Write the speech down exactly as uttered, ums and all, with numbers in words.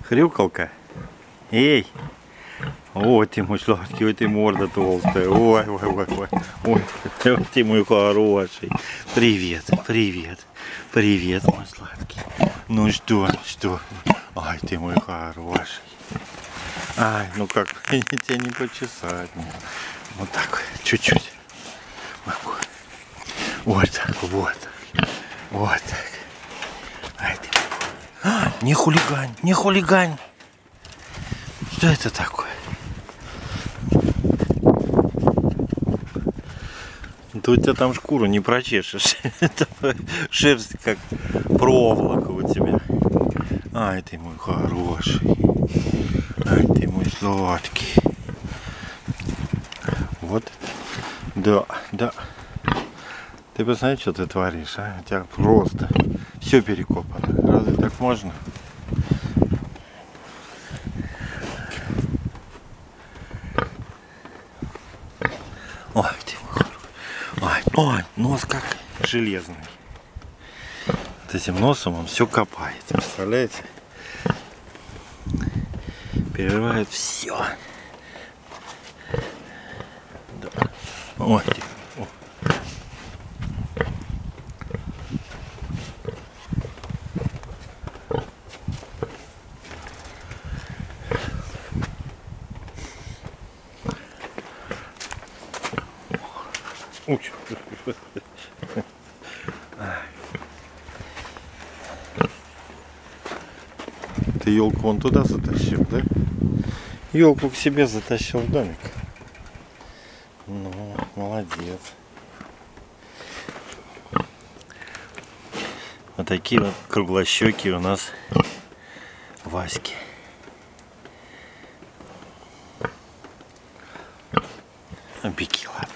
Хрюкалка. Эй! Ой, ты мой сладкий, ой, ты морда толстая. Ой, ой, ой, ой. Ой, ты мой хороший. Привет, привет, привет, мой сладкий. Ну что, что? Ай, ты мой хороший. Ай, ну как, тебя не почесать. Вот так, чуть-чуть. Вот так, вот так. Вот так. Ай, ты. А, не хулигань, не хулигань. Что это такое? Да у тебя там шкуру не прочешешь. Шерсть как проволока у тебя. Ай, ты мой хороший. Ай, ты мой сладкий. Вот. Да, да. Ты посмотри, что ты творишь, а? У тебя просто все перекопано. Разве так можно? Ой, ты мой. Ой, ой, нос как железный. Вот этим носом он все копает. Представляете? Перерывает все. Да. Ой, ты. Уч. Ты елку вон туда затащил, да? Елку к себе затащил в домик. Ну, молодец. Вот такие вот круглощеки у нас Васьки. Беги, ладно.